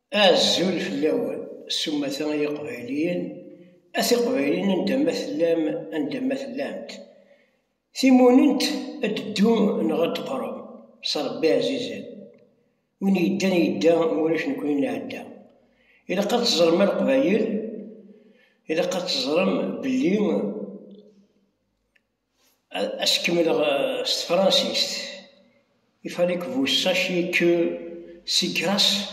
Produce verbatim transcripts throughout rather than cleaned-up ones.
الزول في الأول ثم ثاني قبيليين أثي قبيليين عند مثلام عند مثلامت ثيموننت أددو نغد قرب صربي عزيزان وين يداني يدا مولاش نكون نعدا إلا قد تزرم القبايل إلا قد تزرم بلي أسكمل فرانسيس il fallait que vous sachiez que c'est grâce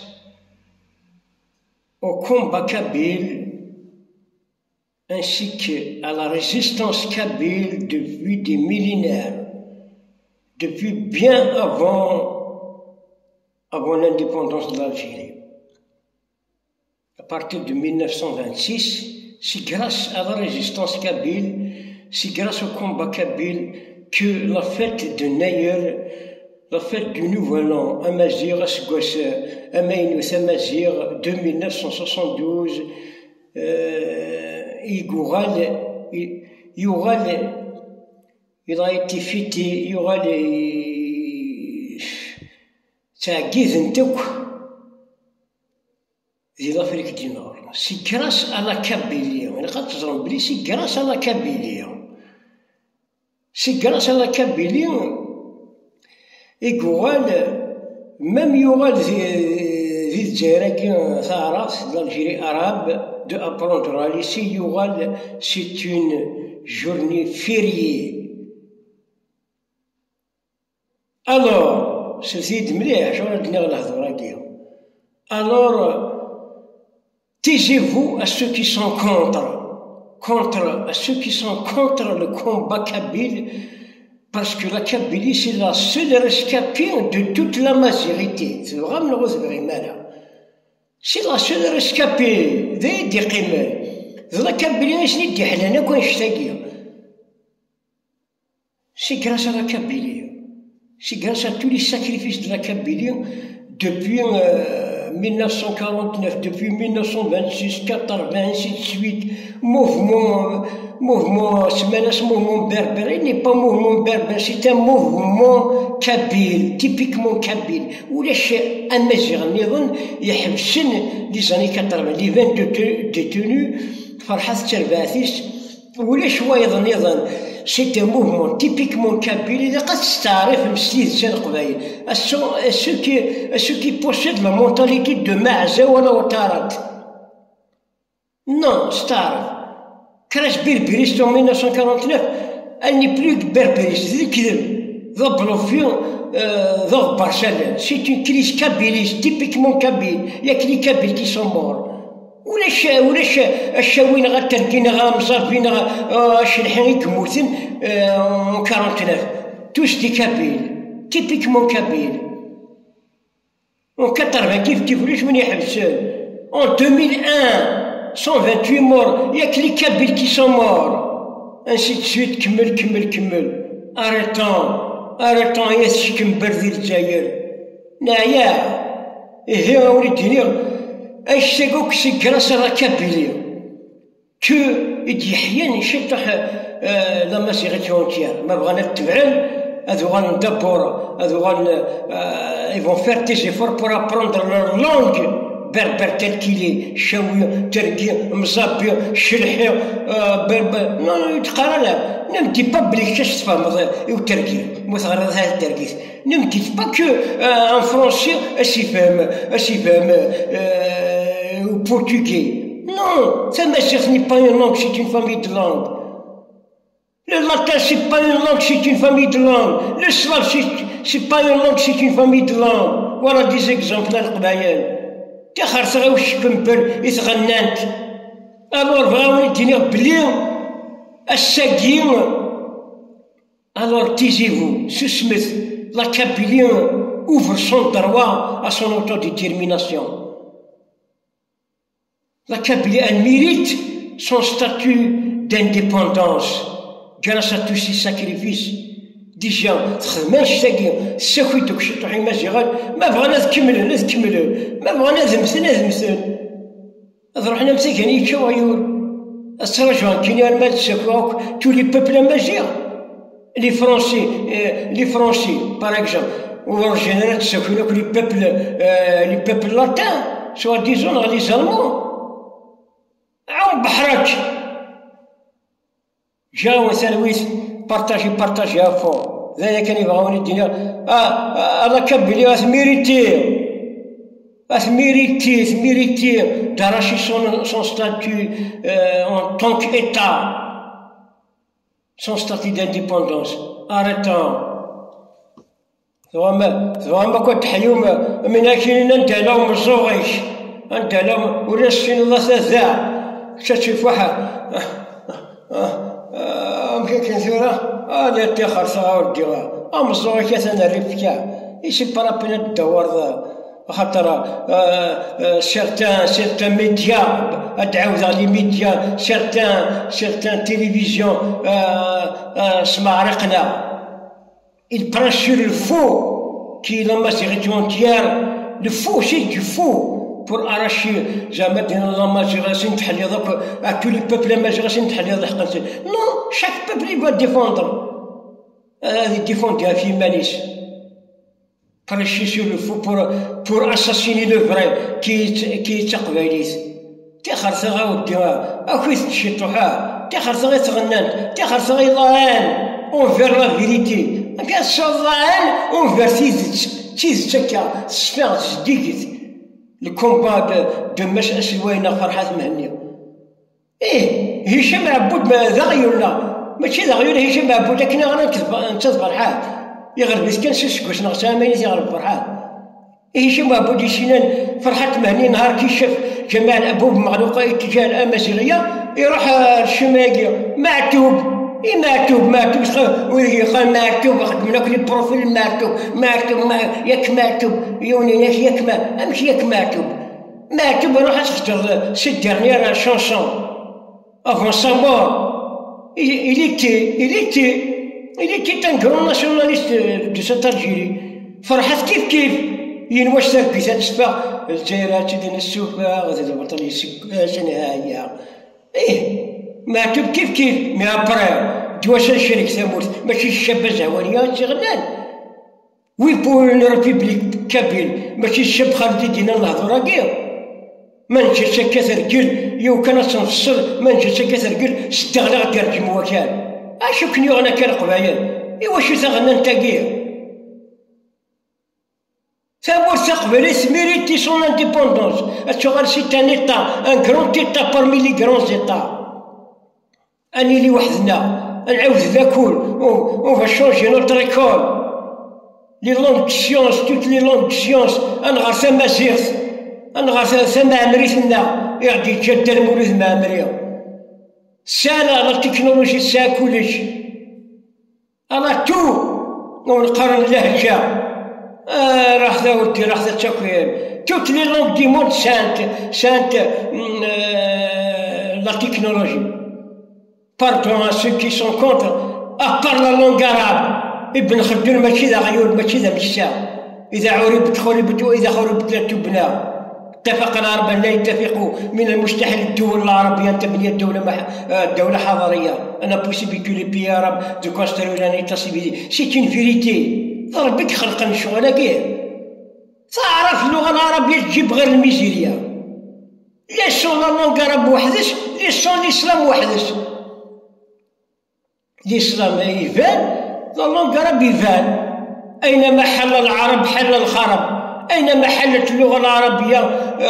au combat kabyle ainsi qu'à la résistance kabyle depuis des millénaires, depuis bien avant, avant l'indépendance de l'Algérie. À partir de mille neuf cent vingt-six, c'est grâce à la résistance kabyle, c'est grâce au combat kabyle que la fête de Nayer, la fête du Nouvel An, Amazir, Asgouassa, Amaynouth, Amazir, de mille neuf cent soixante-douze, euh, Igoural, Youral, il a été fêté, Youral, ça a guidé l'Afrique du Nord. C'est grâce à la Kabylie, c'est grâce à la Kabylie. C'est grâce à la Kabylie. إيكوغال ميم يوغال في في الجزائر كي تعرف l'Algérie arabe de apprendre à lycée يوغال c'est une journée fériée. Alors سيد مليح شو راه دنيا الهضره كيا. Alors taisez-vous à ceux qui sont contre contre à ceux qui sont contre le combat kabyle. Parce que la Kabylie, c'est la seule rescapée de toute la majorité. C'est vraiment C'est la seule rescapée des Qimel. La Kabylie, c'est grâce à la Kabylie. C'est grâce à tous les sacrifices de la Kabylie depuis euh, mille neuf cent quarante-neuf, depuis mille neuf cent vingt-six, quatre-vingts, ainsi de suite. Mouvement, mouvement, ce mouvement berbère, il n'est pas mouvement berbère, c'est un mouvement kabyle, typiquement kabyle. Où les chefs amazigh nidon يحبسن les années quatre-vingts, les vingt-deux détenus, Farhat Terbatis, où les choix nidon, c'est un mouvement typiquement kabyle. Il قد تستعرف مسيد سن قبايل. Ceux qui, ceux qui possèdent la mentalité de Maza ولا وتارات. Non, Star. Crash berbériste en mille neuf cent quarante-neuf, elle n'est plus berbériste. C'est une crise kabyliste, typiquement kabyle. Il y a que les kabyles qui sont morts. ولاش ولاش الشاوين غاتركين غا مصافين غا الشلحين يكموتن en quarante-neuf. Tous des kabyles, typiquement kabyles. En quatre-vingts كيف كيف ليش من يحبسون. En deux mille un, cent vingt-huit morts, il n'y a que les Kabyles qui sont morts. Ainsi de suite, كمل كمل كمل. Arrêtons, arrêtons, يا سيكم بردي الجزائر. نعيا. إيه هي وليدي ايش تقولك سي grâce à la Kabylie que يدي حيان يشطح لا ماسيغيتي اونتيير ما بغانا نتبعن هذو غندبر هذو غن ils vont faire des efforts pour apprendre leur langue berbère tel qu'il est شاوية تركية مصابية شلحية بربر non تقرا لا ne me dis pas بلي كاش تفهم وتركية مثلا هذا التركيز ne me dis pas que en français اش يفهم اش يفهم ou portugais. Non, ça n'est pas une langue, c'est une famille de langues. Le latin, c'est pas une langue, c'est une famille de langues. Le slave, c'est pas une langue, c'est une famille de langues. Voilà des exemples dans le Qbaïl. T'as khar وش كمبر يتغنانت. Alors vraiment dire بلي الساقين. Alors taisez-vous, ce Smith, la Kabylie ouvre son droit à son autodétermination. La Kabylie, elle mérite son statut d'indépendance grâce à tous ces sacrifices. Déjà, تخدماش تاقي ساكويتك شطحي مازيغال ما بغانا تكملوا لا تكملوا ما بغانا ذمثن ذمثن هذا روحنا مساكين يتشاو عيون السراجان كاين المال تساكوك tous les peuples amazighs les Français les Français par exemple ou en général تساكونا les peuples les peuples latins. سوا ديزون غادي زالمون عاون بحرك جاو سيرفيس بارطاجي بارطاجي فوق ذاك كان يبغاون يدينا اه انا كبلي راس ميريتي راس ميريتي ميريتي d'arracher son son statut euh, en tant qu'État son statut d'indépendance arrêtons ثوما ثوما كنت حيوم من اكلنا انت لو مزوغيش انت لو ورسين الله ثلاثة شتشوف واحد أمكن كثيرة هذا تاخر صغار الدواء أم الصغار كثنا ريفكا إيش برابنا الدوار ذا خاطر سيرتان سيرتان ميديا أدعو ذا لي ميديا سيرتان سيرتان تيليفزيون سمع رقنا il prend sur le faux qui est la majorité entière le faux c'est du faux pour arracher زعما دينا لا ماجيراسيون تحل هذاك à tous les peuples la ماجيراسيون تحل هذا حقا non chaque peuple il doit défendre هذه défendre في مانيس prêcher sur le faux pour pour assassiner le vrai qui qui تقبليت تاخر صغا وديها اكو تشطوها تاخر صغا تغنان تاخر صغا لاان envers la vérité كاع الصغان envers تيز تيز تكا صفات جديد الكومبا دو مش اسوينا فرحات مهنيه ايه هشام عبود ما ذا غيولا ماشي ذا غيولا هشام عبود لكن انا نكذب فرحات يغرب مسكين سيسكوش نغسى ماني يغرب فرحات هشام عبود يسينان فرحات مهنيه نهار كي شاف جميع الابواب مغلوقه اتجاه الامازيغيه يروح الشماقيه معتوب اي معتوب معتوب ويقال معتوب خدمنا كل بروفيل معتوب معتوب ما ياك معتوب يوني ناس ياك ما امشي ياك معتوب معتوب روح تختار سي ديرنيير شانسون افون سا مور il était il était il était un grand nationaliste de cette Algérie فرحت كيف كيف ين واش دار بيسات سبا الجزائرات ديال السوفا غادي الوطن يسكاش نهايه ايه معتوب كيف كيف مي ابري دواش الشريك ثمورت ماشي الشاب زهوانيه شغلان وي بور اون ريبوبليك كابيل ماشي الشاب خالد دينا الهضره كاع ما نجيش كثر رجل يو كان تنفصل ما نجيش كثر رجل استغلا ديال الجموع كان اشوف كني انا كان قبايل ايوا شي تغنى انت كاع ثمورت قبلت ميريتي سون انديبوندونس اتشغل سي ان ايتا ان كرون ايتا بارمي لي كرون ايتا اني لي وحدنا نعاود ذا كل اون فا شونجي نوتر ايكول لي لونغ سيونس توت لي لونغ سيونس انغار ثما زيغت انغار ثما عمريتنا يغدي يتجدى المولود مع عمريه سالا لا تكنولوجي سا كلش انا تو ونقارن اللهجه آه راح ذا ودي راح ذا تشكوين توت لي لونغ دي موند سانت سانت لا تكنولوجي pardon à ceux qui sont contre à part la langue arabe ابن خلدون ماشي ذا غيور ماشي ذا مشا اذا عربت خربت واذا خربت لا تبنى اتفق العرب ان لا يتفقوا من المستحيل الدول العربيه ان تبني الدوله مح... دوله حضاريه انا بوسيبل كو لي بي عرب دو كونستروي لان ايتا سيفيلي سي اون فيريتي ربك خلق شغله كاع تعرف اللغه العربيه تجيب غير الميزيريا ليسون لا لونغ عرب وحدش ليسون الاسلام وحدش الإسلام يبان لا لونغ عرب يبان أينما حل العرب حل الخرب أينما حلت اللغة العربية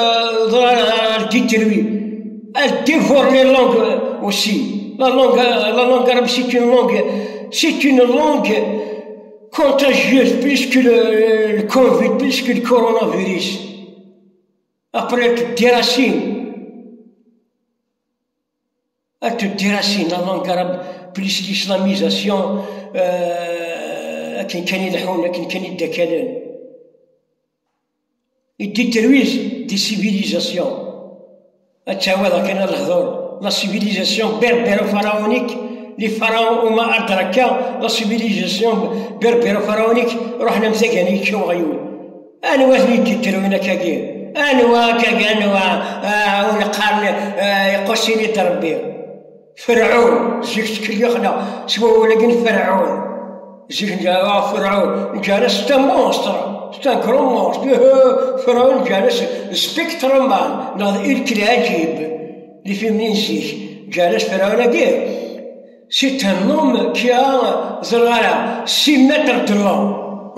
ديتروي الديفور لي لونغ أوسي لا لونغ لا لونغ عرب سي اون لونغ سي اون لونغ contagieuse plus que le, le Covid, plus que le coronavirus. Après, tu te déracines. Tu te déracines la langue arabe. plus l'islamisation كاين كان يلحون كاين كان يدكالون يديترويز دي سيفيليزاسيون التعويض كان الهضور لا سيفيليزاسيون بربر فراونيك لي فراون وما أدرك لا سيفيليزاسيون بربر فراونيك رحنا مساكين يكشو غيول أنا وثني يديتروينا كاكير أنا وكاكا أنا ونقارن يقصيني تربيه فرعون زيك كليخنا سوا ولكن فرعون زيك فرعون جالس تا مونستر c'est un grand monstre. Pharaon جالس سبيكتر مان ناض إلك العجيب اللي في منزيك جالس فرعون هذاك. C'est un homme qui a six mètres de long.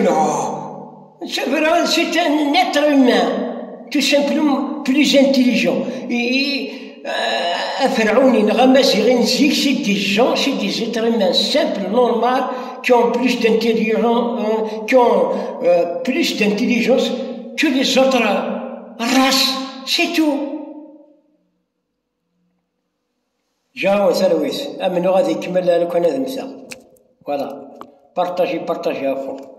C'est un être humain, tout simplement plus intelligent. Et Pharaon, c'est des gens, c'est des êtres humains simples, normaux, qui ont plus d'intelligence, qui ont euh, plus d'intelligence que les autres races. C'est tout. جاو ثرويس أمنو غادي يكمل لو كان هذا المساء. فوالا بارطاجي بارطاجي أخو.